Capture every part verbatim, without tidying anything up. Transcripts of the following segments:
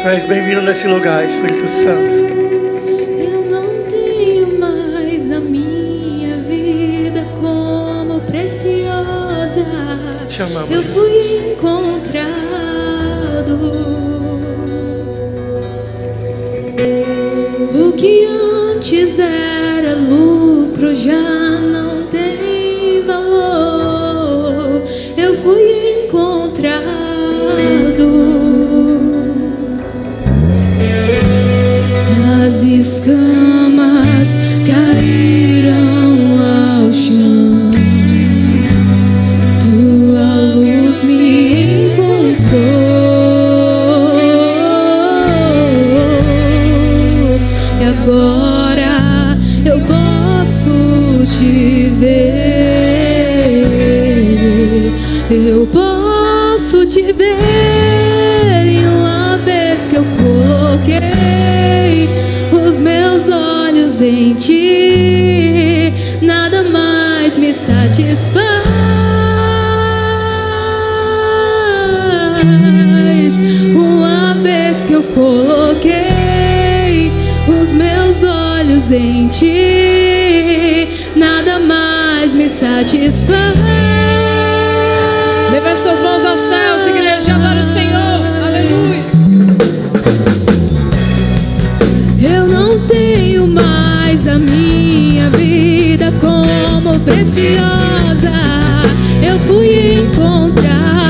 Tu és bem-vindo nesse lugar, Espírito Santo. Eu não tenho mais a minha vida como preciosa. Chamamos. Eu fui encontrado. O que antes era lucro já não tem valor. Eu fui encontrado. As escamas caíram ao chão. Tua luz me encontrou. E agora eu posso te ver. Eu posso te ver. Em uma vez que eu coloquei os meus olhos em ti, nada mais me satisfaz. Uma vez que eu coloquei os meus olhos em ti, nada mais me satisfaz. Levante suas mãos aos céus, igreja, e adore o Senhor. Aleluia. Eu não tenho mais a minha vida como preciosa. Eu fui encontrado.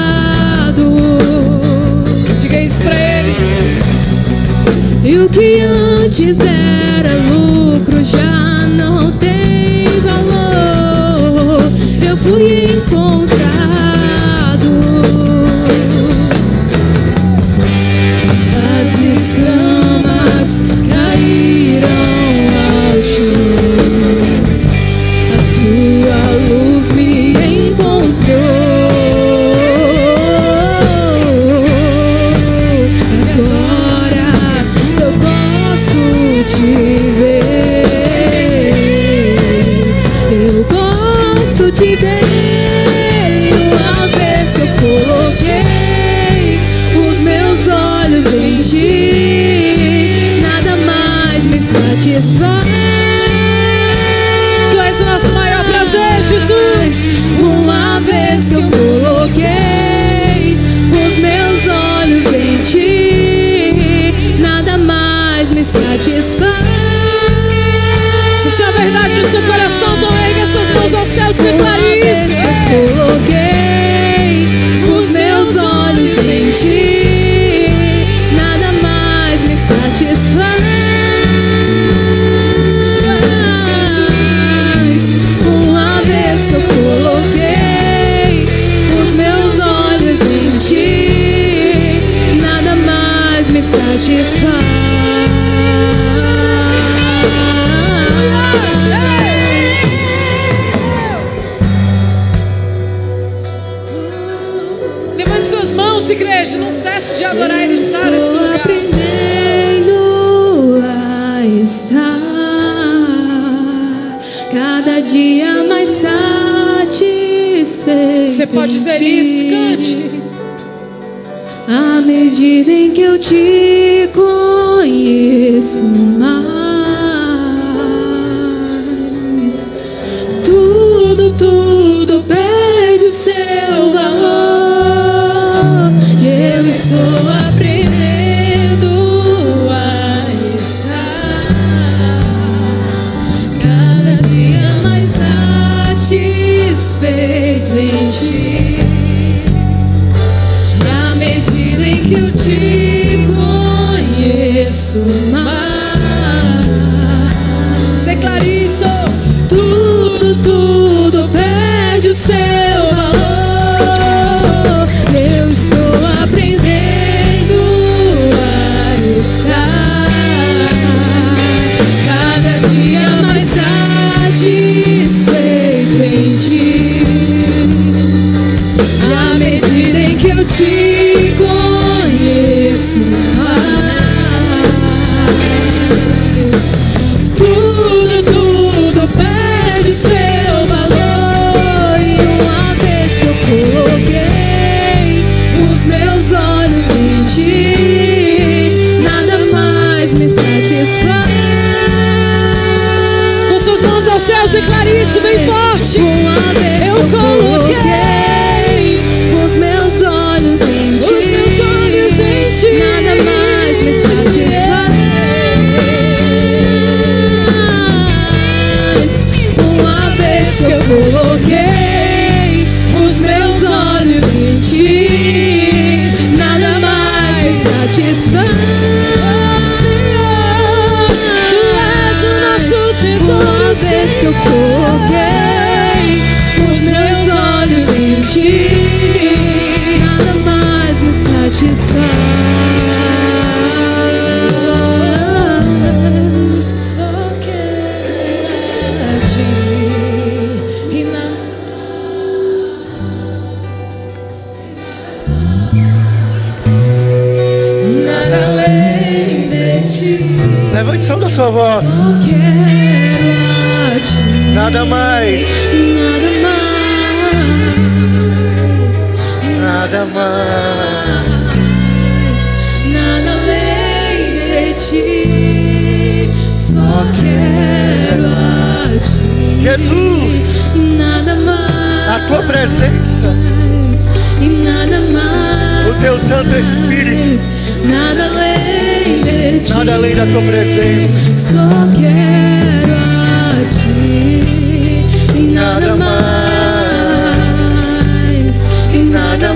Diga isso pra ele. E o que antes era lucro já não tem valor. Eu fui encontrado. As escamas caíram ao chão. A tua luz me encontrou. Agora eu posso te ver. Eu posso te ver. Uma vez eu coloquei os meus olhos em ti, nada mais me satisfaz. Tu és o nosso maior prazer, Jesus. Uma vez que eu coloquei os meus olhos em ti, nada mais me satisfaz. Se isso é a verdade no seu coração, então erga suas mãos aos céus e declare isso. Eu coloquei os meus olhos em ti, nada mais me satisfaz. Uma vez eu coloquei os meus olhos em ti, nada mais me satisfaz. Levante suas mãos, igreja. Não cesse de adorar Ele, estar nesse Estou lugar. aprendendo a estar cada dia mais satisfeito. Você pode dizer em isso, ti. cante. À medida em que eu te conheço mais, tudo, tudo perde o seu valor. Eu estou aprendendo a estar cada dia mais satisfeito em ti. E à medida em que eu te conheço mais, declare isso. Tudo, tudo perde o seu valor. Eu estou aprendendo a estar cada dia mais satisfeito em ti. E à medida em que eu te conheço mais, tudo, tudo perde seu valor. satisfaz. Senhor, Tu és o nosso tesouro. Uma vez que eu coloquei os meus olhos em Ti, nada mais me satisfaz. Só quero a Ti e nada. Nada além de Ti. Levante o som da sua voz. Só quero a Ti. Nada mais. Nada mais. Nada mais. Nada além de Ti. Só quero a Ti. Jesus, Nada mais. a Tua presença, E nada mais. o Teu Santo Espírito, Nada além de Ti. nada além da Tua presença. Só quero a Ti. E nada mais. E nada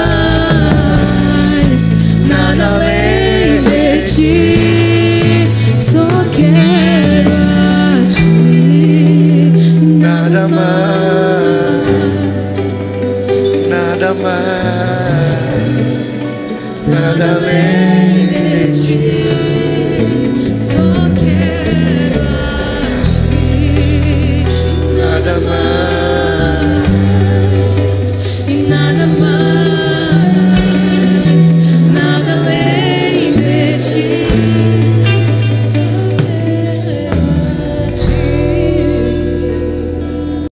mais. Nada além de Ti. Só quero a Ti. Nada mais, nada mais, nada além de Ti. Só quero a Ti. nada mais. E nada mais.